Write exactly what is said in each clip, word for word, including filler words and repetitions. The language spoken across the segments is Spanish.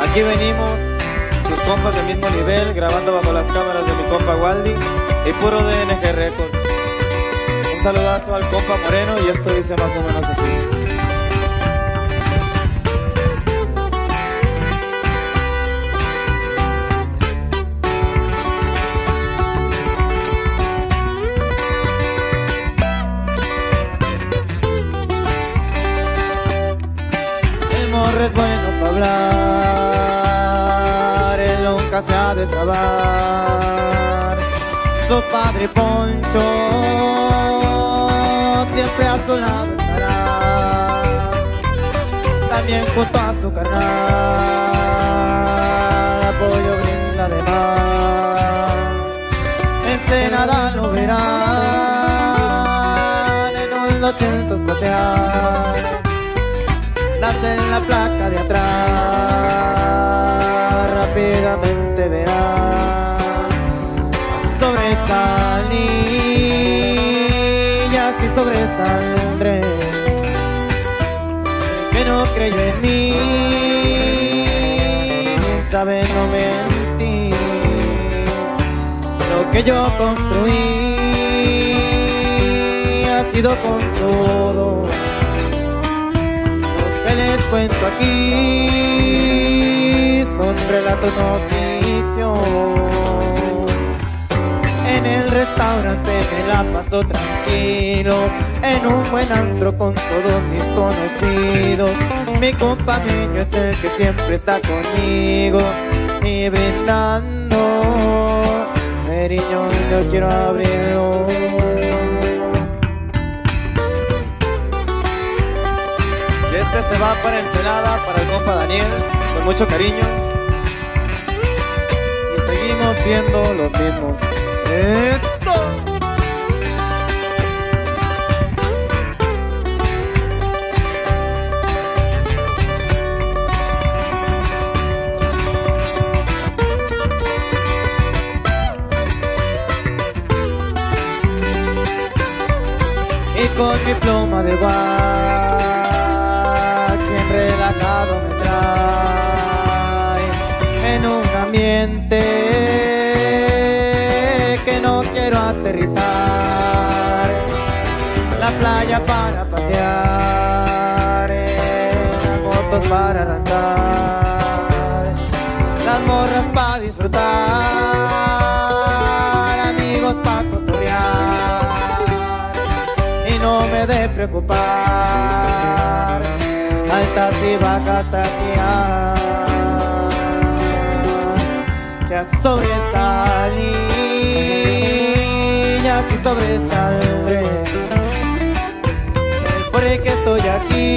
Aquí venimos, sus compas del mismo nivel, grabando bajo las cámaras de mi compa Waldi y puro D N G Records. Un saludazo al compa Moreno y esto dice más o menos así. Es bueno para hablar, él nunca se ha de trabar. Su padre Poncho siempre a su lado estará, también junto a su carnal apoyo brinda de mar. Ensenada lo verán en un doscientos platear, nace en la placa de atrás, rápidamente verá sobresalir y así sobresaldré. Que no creyó en mí, bien sabe no mentir. Lo que yo construí ha sido con todo. Que les cuento aquí son relatos no ficción. En el restaurante me la paso tranquilo, en un buen antro con todos mis conocidos. Mi compa Meño es el que siempre está conmigo y brindando. Meriño, yo quiero abrirlo. Este se va para Ensenada, para el compa Daniel, con mucho cariño. Y seguimos siendo los mismos. ¡Esto! Y con mi pluma de guay relajado me trae en un ambiente que no quiero aterrizar. La playa para pasear, las motos para arrancar, las morras para disfrutar, amigos para cotorrear y no me de preocupar. Altas y bajas aquí que así sobresalí y así sobresaldré. Por el que estoy aquí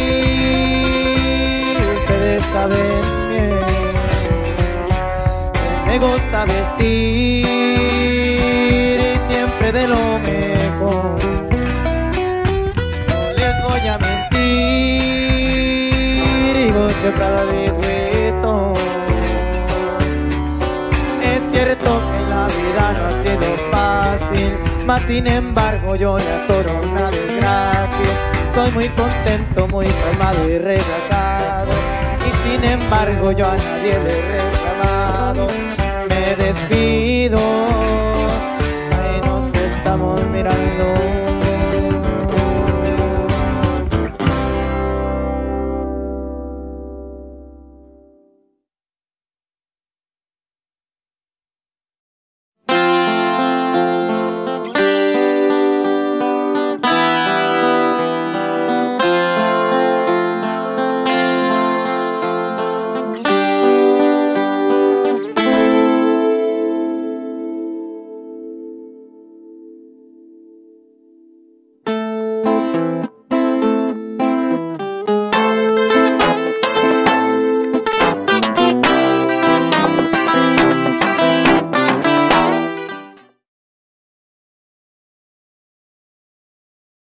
ustedes saben bien. Me gusta vestir y siempre de lo mejor. No les voy a mentir, cada disguito. Es cierto que la vida no ha sido fácil, mas sin embargo yo le atoro una desgracia. Soy muy contento, muy calmado y relajado, y sin embargo yo a nadie le he reclamado. Me despido, ahí nos estamos mirando.